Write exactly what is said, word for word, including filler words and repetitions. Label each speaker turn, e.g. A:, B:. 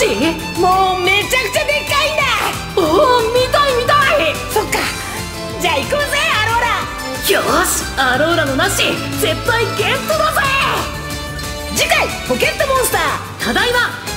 A: ジ？
B: もうめちゃくちゃでっかいんだ。
A: おお、見たい見たい。
B: そっか、じゃあ行こうぜアローラ。
A: よし、アローラのナッシ絶対ゲットだぜ。
B: 次回ポケットモンスター、
A: ただいま